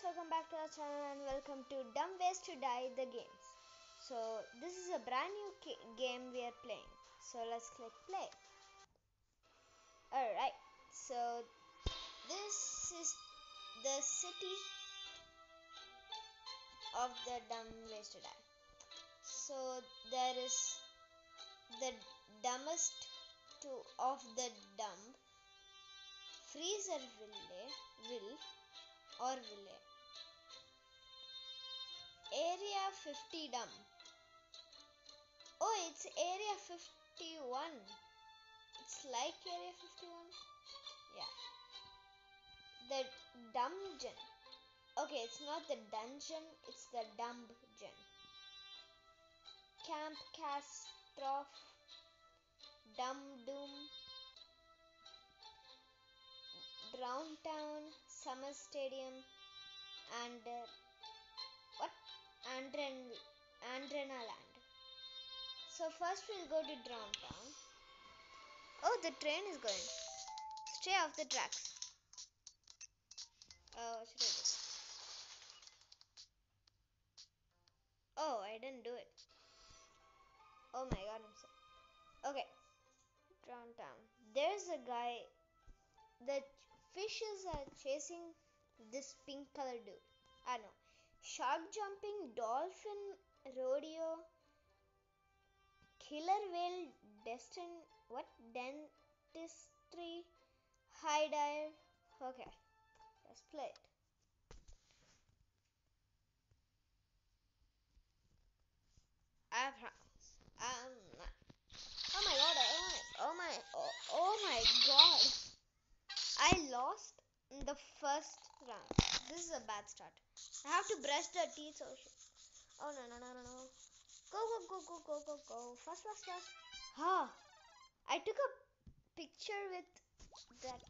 welcome back to our channel and welcome to Dumb Ways to Die the games. So this is a brand new game we are playing. So let's click play. Alright, so this is the city of the Dumb Ways to Die. So there is the dumbest of the dumb, freezer village. Area 50 dumb. Oh, it's area 51. It's like area 51. Yeah. The dungeon. Okay, it's not the dungeon, it's the dungeon. Camp Catastrophe, Dumb Doom, Downtown, Summer Stadium, and Adrenaland. So first we'll go to Downtown. Oh, the train is going. Stay off the tracks. Oh, should I do? Oh, I didn't do it. Oh my god, I'm sorry. Okay, Downtown. There's a guy. The fishes are chasing this pink colored dude. I know. Shark jumping, dolphin rodeo, killer whale dentistry, high dive. Okay, let's play it. Oh my god. I lost in the first round. This is a bad start. I have to brush the teeth. Oh no. Go. Fast. Ha! I took a picture with that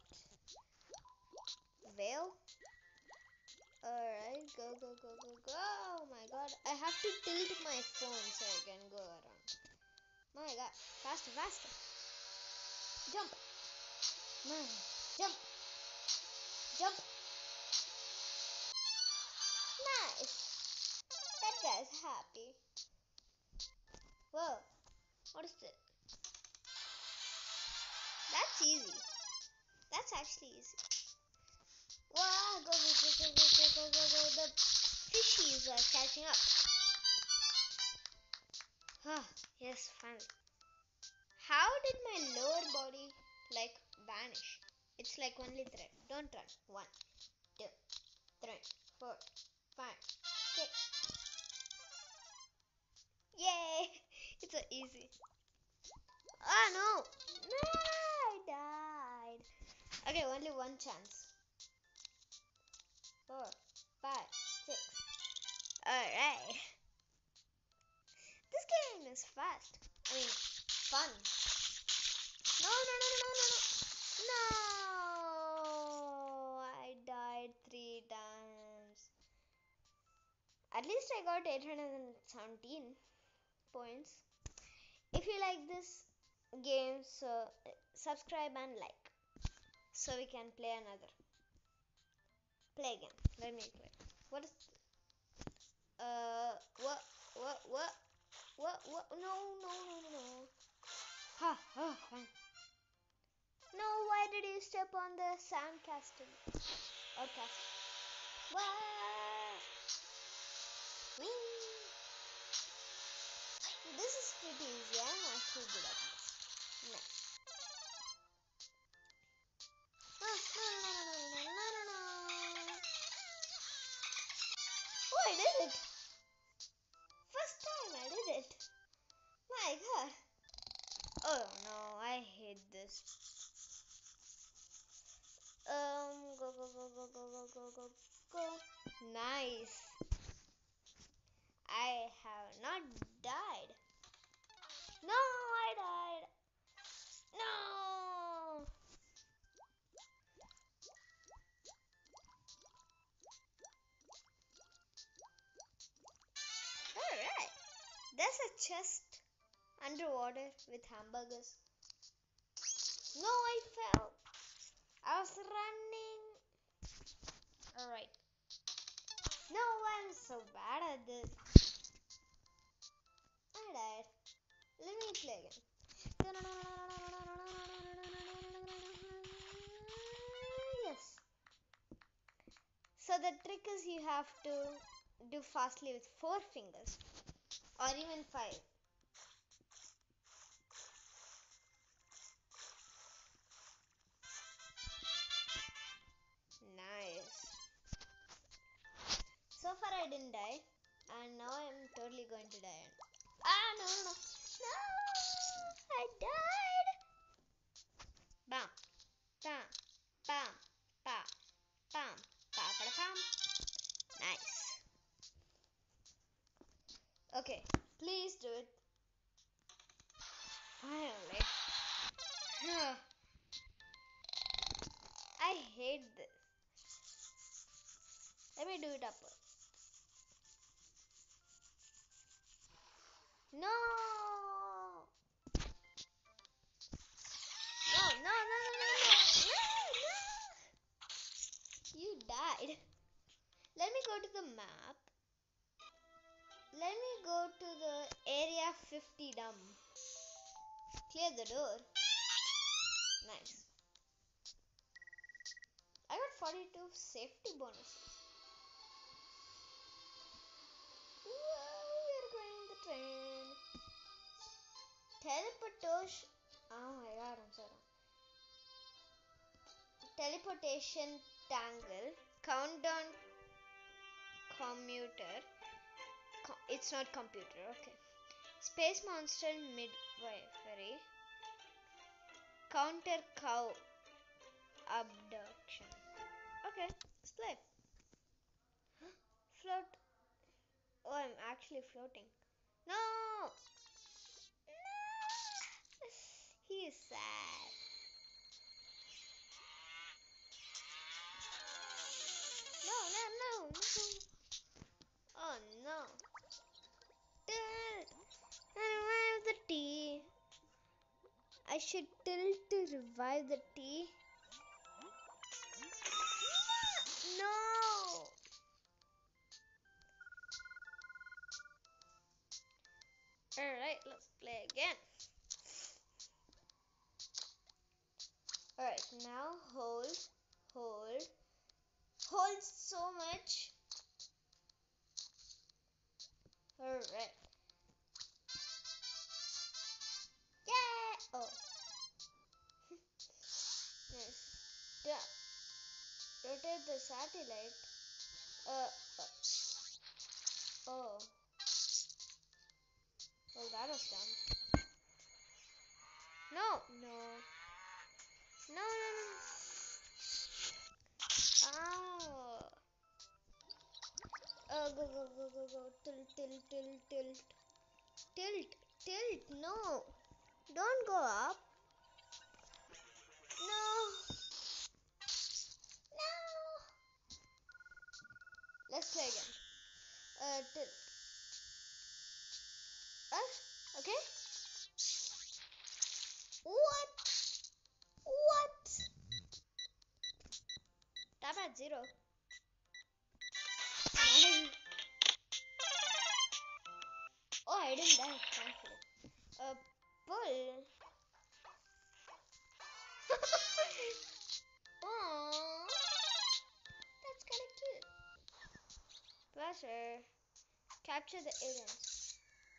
whale. Alright, go. Oh my god. I have to tilt my phone so I can go around. My god. Faster. Jump. Jump. Nice. That guy's happy. Whoa. What is this? That's easy. That's actually easy. Wow, go. The fishies are catching up. Yes, finally. How did my lower body vanish? It's like only thread. Don't run. 1, 2, 3, 4, 5, 6. Yay! It's so easy. Oh no! I died. Okay, only one chance. 4, 5, 6. Alright. This game is fast. I mean, fun. No. I died 3 times. At least I got 817 points. If you like this game, so subscribe and like, so we can play another. Play again. Let me play. What is? What? No. Fine. No, why did you step on the sand castle? Or castle? What? This is pretty easy. I'm actually good at this. Next. No. Oh, I did it. First time I did it. My god. Oh no, I hate this. Go. Nice. I have not died. No, I died. No. Alright. There's a chest underwater with hamburgers. No, I fell. I was running. Alright. so bad at this. I died. Let me play again. Yes. So the trick is you have to do fastly with 4 fingers or even 5. Nice. So far I didn't die, and now I'm totally going to die. No. I died. Bam. Bam. Bam. Bam. Bam. Bam. Bam. Bam. Nice. Okay, please do it. Finally. I hate this. Let me do it upward. No! No. You died. Let me go to the map. Let me go to the area 50 dump. Clear the door. Nice. I got 42 safety bonuses. Whoa, we're going in the train. Teleportation. Oh my god, I'm sorry. Teleportation tangle. Countdown commuter. It's not computer, okay. Space monster midwifery. Counter cow abduction. Okay, let's play. Float. Oh, I'm actually floating. No! He is sad. No. Oh no. Tilt. Revive the tea. I should tilt to revive the tea. No. Alright, let's play again. Alright, now hold so much. Alright. Yeah! Oh. Nice. Rotate the satellite. Oh. Well, that was dumb. No. Ow. Oh, go. Tilt. No. Don't go up. No. Let's play again. Tilt. Okay. What? Tap at 0. Nice. Oh, I didn't die, thankfully. Pull. Aww. That's kind of cute. Pleasure. Capture the aliens.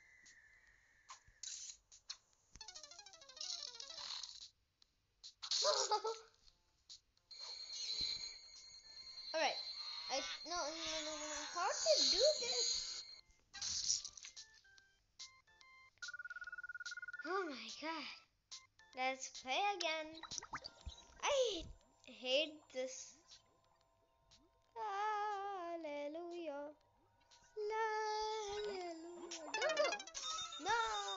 Alright. No. How to do this? Oh my god. Let's play again. I hate this. Hallelujah. Don't go. No.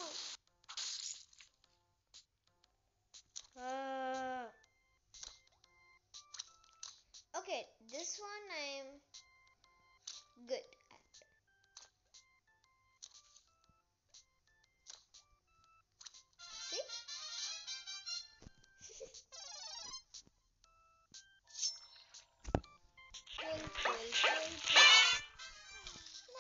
Okay, this one I'm good at. See? Pull.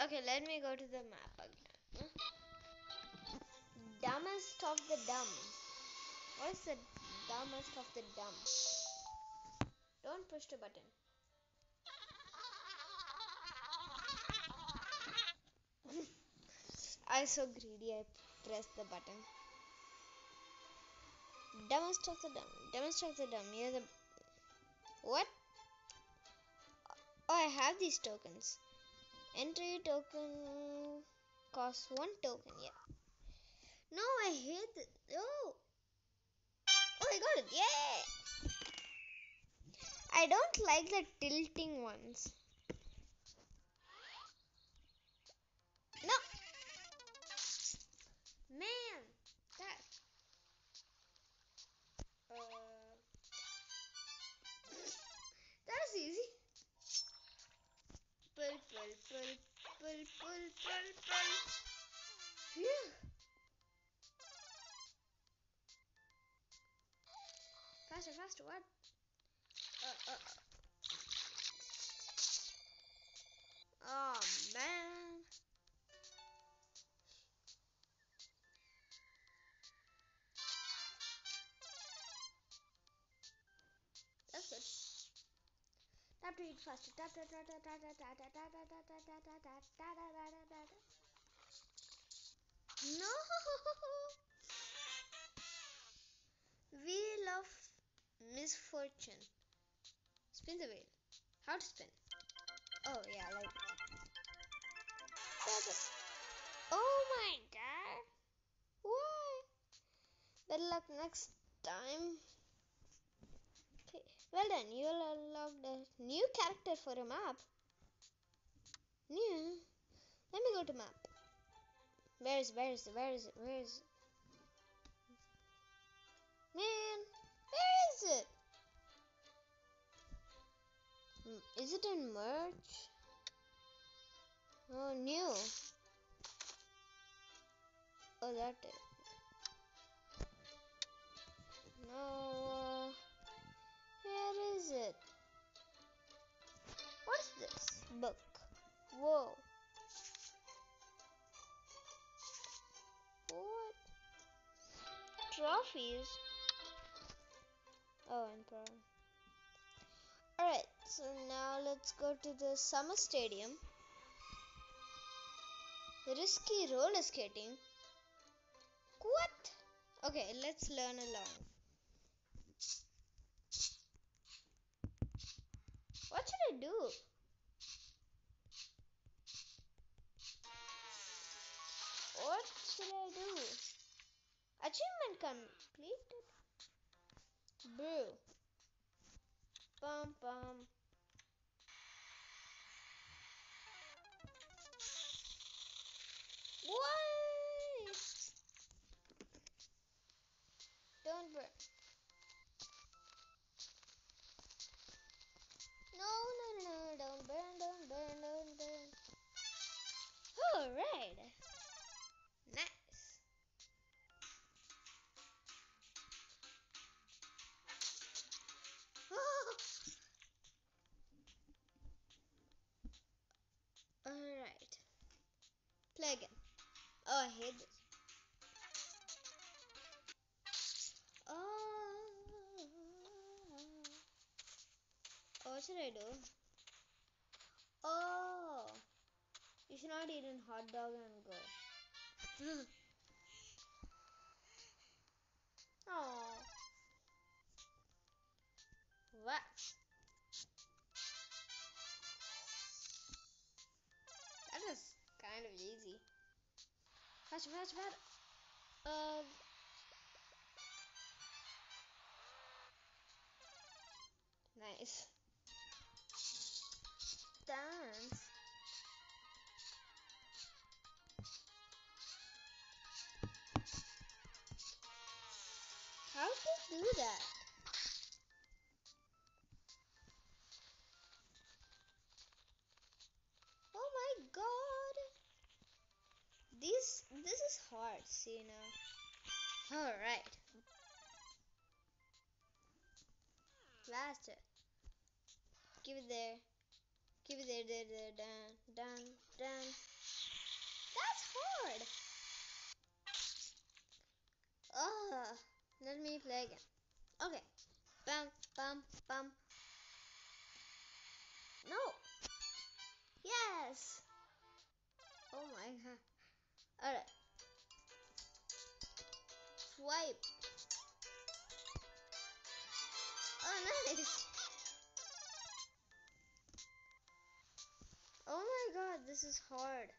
Okay, let me go to the map again. Dumbest of the dumb. What is the dumbest of the dumb? Don't push the button. I was so greedy, I pressed the button. Dumbest of the dumb. Dumbest of the dumb. You're the... What? Oh, I have these tokens. Entry token costs 1 token. Yeah. No, I hate it. Oh. Oh, I got it. Yeah. I don't like the tilting ones. No. Man. That. That is easy. Pull, pull, pull, pull, pull, pull, pull. Phew. Faster, faster, what? Oh, man. That's good. Tap to eat faster. Tap, tap, tap, tap, tap, tap, tap, tap, tap, tap, tap, tap, tap, tap, tap, tap. No. Wheel of misfortune. Spin the wheel. How to spin? Oh, yeah, like... Oh, my God. Why? Better luck next time. Okay. Well done. You unlocked a new character for a map. New? Let me go to map. Where is it? Man, where is it? Is it in merge? Oh, new. Oh, that is. No, where is it? What's this? Book. Whoa. What? Trophies? Oh, emperor. Alright, so now let's go to the summer stadium. Risky roller skating. What? Okay, let's learn along. What should I do? What should I do? Achievement completed. Brew. Bum bum. Why? Don't burn. No, don't burn. Alright. Nice. Alright. Play again. Oh, I hate this. Oh. What should I do? Oh. You should not eat a hot dog and go. Oh. What? That was kind of easy. Faster. Nice. Dance. How to do that? Oh my God. This is hard, see now. Alright. Faster. Keep it there. There. Done. That's hard. Oh, let me play again. Okay. Bam, bam, bam. No. Yes. Oh my god. Alright. Swipe. Oh, nice. Oh my god, this is hard.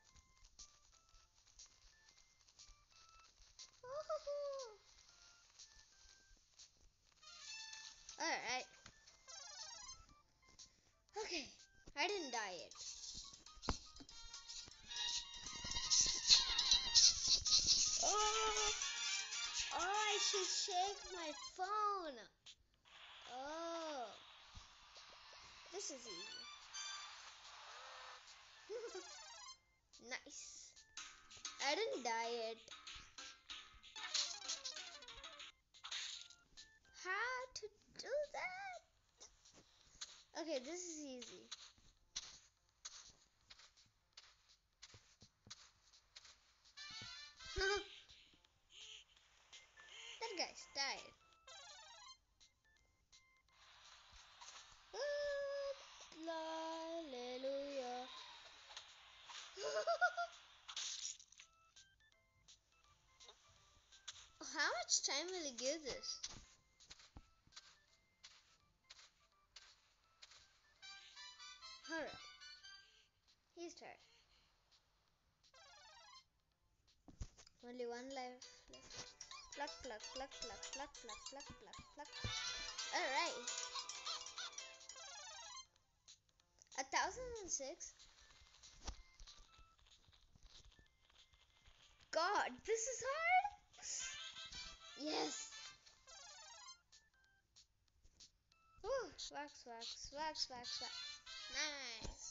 Alright. Okay. I didn't die yet. Oh, I should shake my phone. Oh, this is easy. Nice. I didn't die yet. How to do that? Okay, this is easy. That guy's died. Hallelujah. How much time will he give this? Alright. He's tired. Only one life left. Pluck, pluck, pluck, pluck, pluck, pluck, pluck, pluck, pluck. Alright. 1006. God, this is hard. Yes. Ooh, wax, wax, wax, wax, wax. Nice.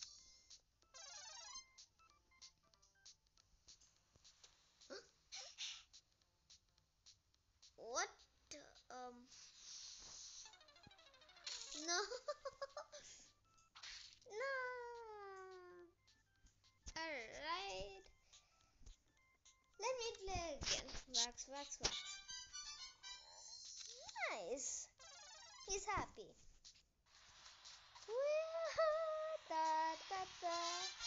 What? No. No. Alright. Let me play again. Wax, wax, wax. Nice. He's happy. Da, da, da.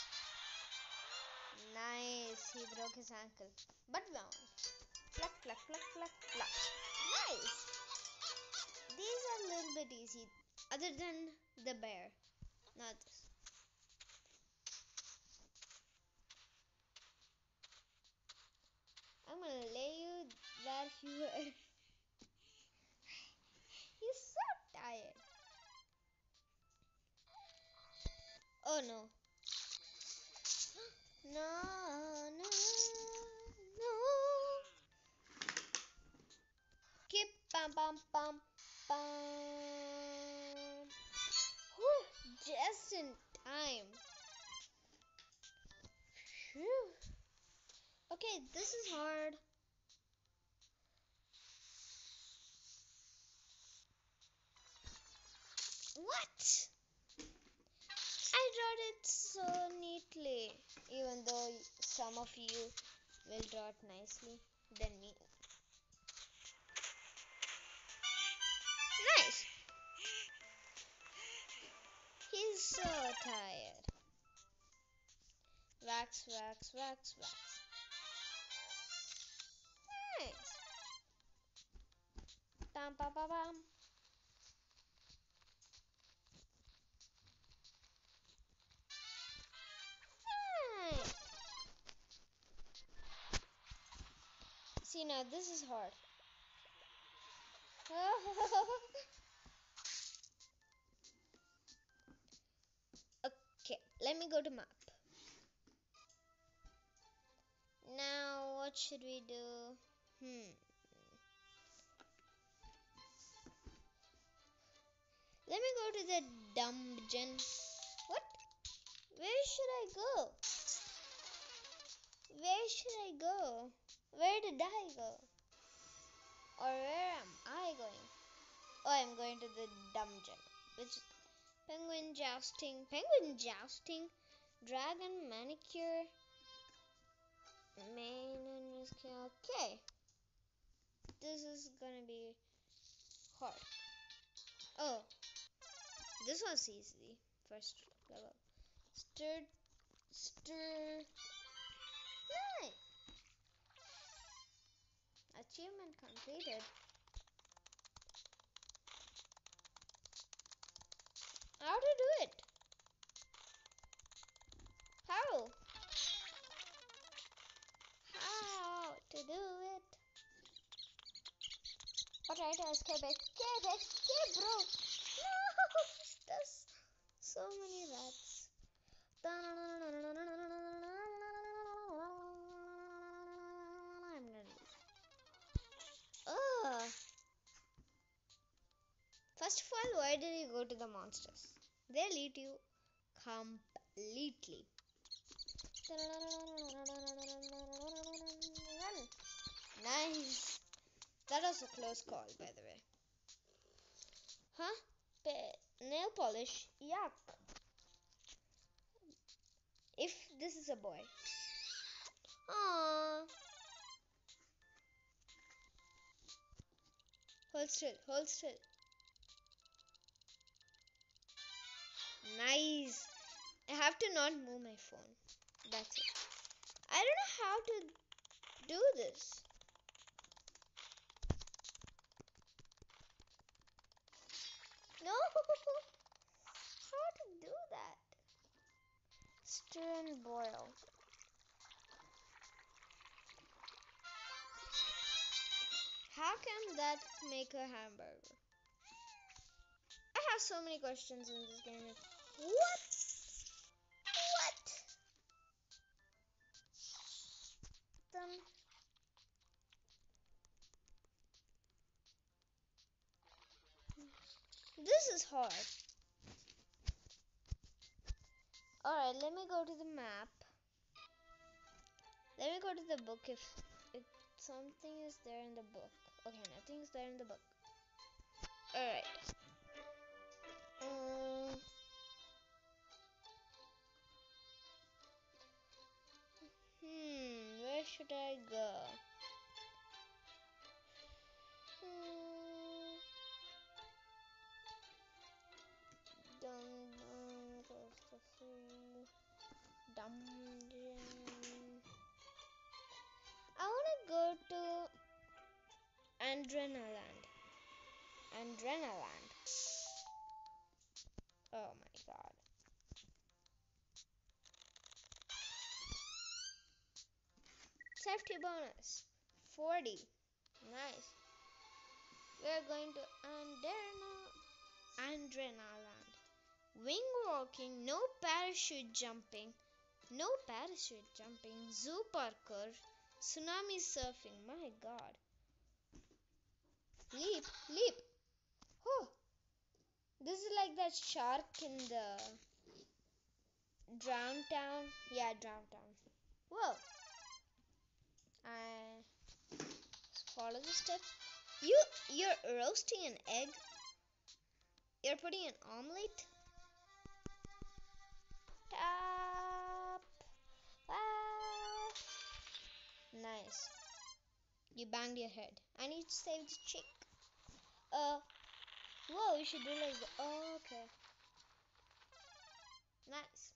Nice. He broke his ankle. But we won. Pluck, pluck, pluck, pluck, pluck. Nice. These are a little bit easy. Other than the bear. Not this. I'm gonna lay you that you were. You're so tired. Oh no. No, no, no. Keep bam, bam, bam, bam. Whew, just in time. Phew. Okay, this is hard. What? I draw it so neatly, even though some of you will draw it nicely than me. Nice. He's so tired. Wax, wax, wax, wax. Nice. Bam, bam, bam, bam. Nice. See, now this is hard. Okay, let me go to map. Now, what should we do? Let me go to the dungeon. What? Where should I go? Where should I go? Where did I go? Or where am I going? Oh, I'm going to the dungeon. Which penguin jousting, dragon manicure. Main and okay. This is gonna be hard. Oh, this was easy. First level. Stir. Nice. Achievement completed. How to do it? How? How to do it? Alright, escape, bro. No, there's so many rats. I'm gonna lose. Ugh. First of all, why did you go to the monsters? They'll eat you completely. Nice. That was a close call, by the way. Huh? Nail polish? Yuck. If this is a boy. Aww. Hold still. Nice. I have to not move my phone. That's it. I don't know how to do this. No. How to do that? Stir and boil. How can that make a hamburger? I have so many questions in this game. What? This is hard. Alright, let me go to the map. Let me go to the book if something is there in the book. Okay, nothing is there in the book. Alright. Where should I go? Dungeon. I want to go to Adrenaland. Oh my god. Safety bonus 40. Nice. We're going to Adrenaland. Wing walking, no parachute jumping. Zoo parkour, tsunami surfing. My god. Leap. Oh, this is like that shark in the Drown Town. Yeah, Drown Town. Whoa. I follow the steps. You're roasting an egg. You're putting an omelette. Top. Nice. You banged your head. I need to save the chick. Whoa, you should do like that. Oh, okay. Nice.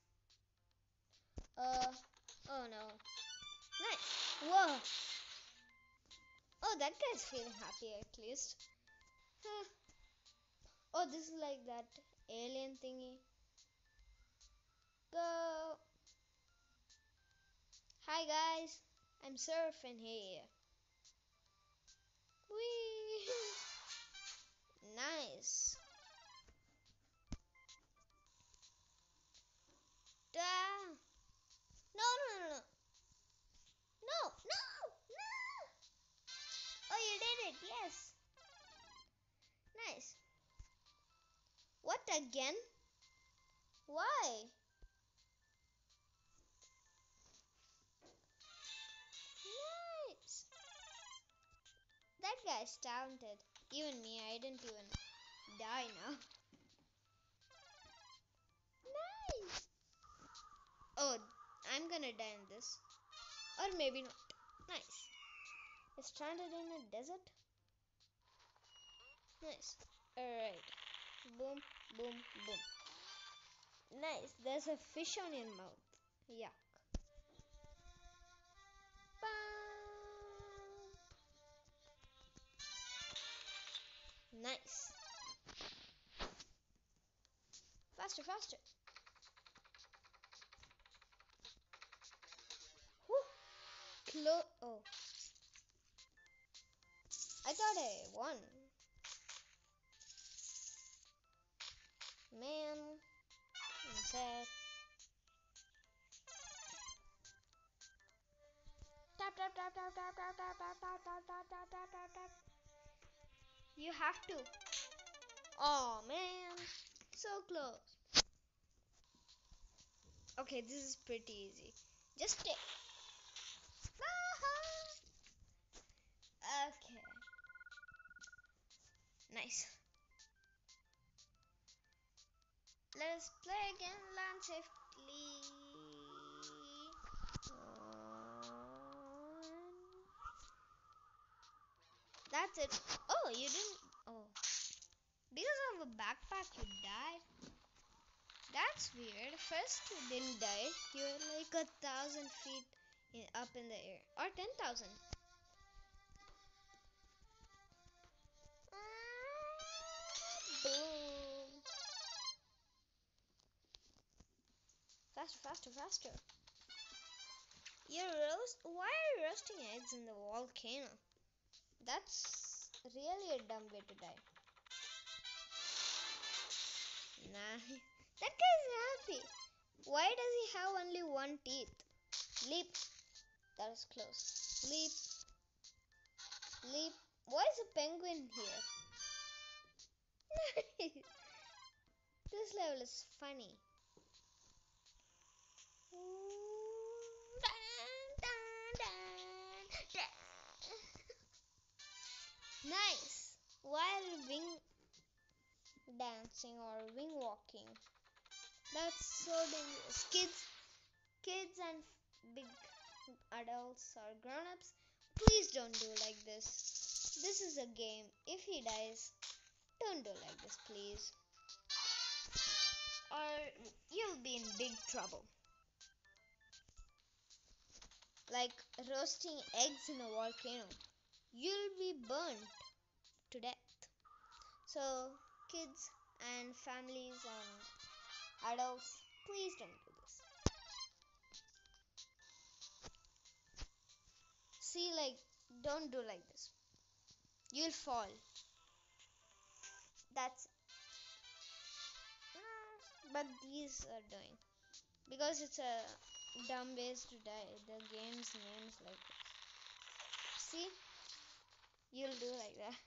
Oh no. Nice. Whoa. Oh, that guy's feeling happy at least. Huh. Oh, this is like that alien thingy. Go. Hi guys. I'm surfing here. Whee. Nice. No. No. Oh, you did it. Yes. Nice. What again? Why? Nice. That guy's talented. Even me, I didn't even die now. Nice. Oh, I'm gonna die in this. Or maybe not. Nice. It's stranded in a desert. Nice. Alright. Boom, boom, boom. Nice. There's a fish on your mouth. Yuck. Nice. Faster, faster. Whew. Oh. I thought I won. Man. I'm sad. Tap, tap, tap, tap, tap, tap, tap, tap, tap, tap, tap, tap, tap, tap, tap. You have to. Oh, man. So close. Okay, this is pretty easy. Just take. Okay. Nice. Let us play again. Land safely. That's it. Oh, you didn't. Oh. Because of a backpack, you died. That's weird. First, you didn't die. You're like 1,000 feet up in the air. Or 10,000. Boom. Faster, faster, faster. Why are you roasting eggs in the volcano? That's really a dumb way to die. Nah, that guy's happy. Why does he have only one teeth? Leap. That is close. Leap. Leap. Why is a penguin here? This level is funny. Nice. While wing dancing or wing walking. That's so dangerous. Kids and big adults or grown-ups, please don't do like this. This is a game. If he dies, don't do like this, please. Or you'll be in big trouble. Like roasting eggs in a volcano. You'll be burnt to death. So, kids and families and adults, please don't do this. See, like, don't do like this. You'll fall. That's. But these are doing. Because it's a dumb ways to die. The game's name is like this. See? You'll do like that.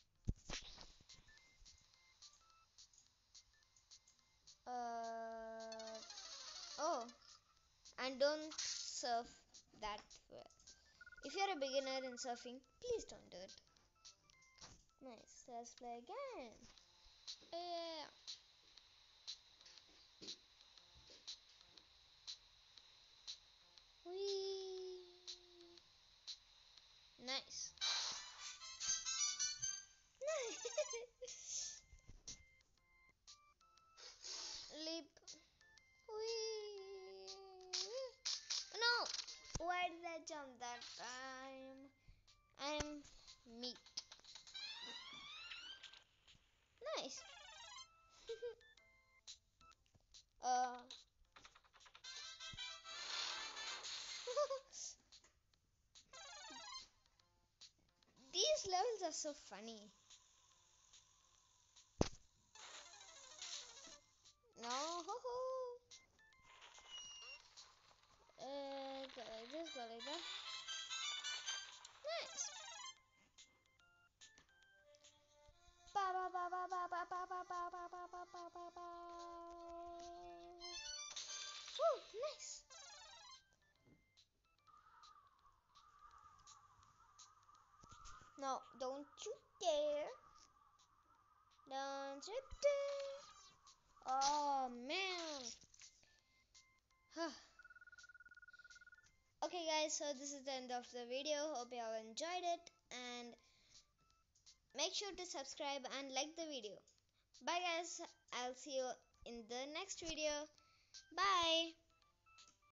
Oh, and don't surf that way. If you're a beginner in surfing, please don't do it. Nice. Let's play again. Yeah. Whee. Nice. Nice. Leap. Whee. No. Why did I jump that time? I'm meat. Nice. These levels are so funny. No, ho ho. Go like this, go like that. Nice. Ba ba ba ba ba ba ba ba ba ba ba ba ba ba ba. Oh, nice. No, don't you dare. Don't you dare. Oh man. Okay guys, so this is the end of the video. Hope you all enjoyed it, and make sure to subscribe and like the video. Bye guys, I'll see you in the next video. Bye.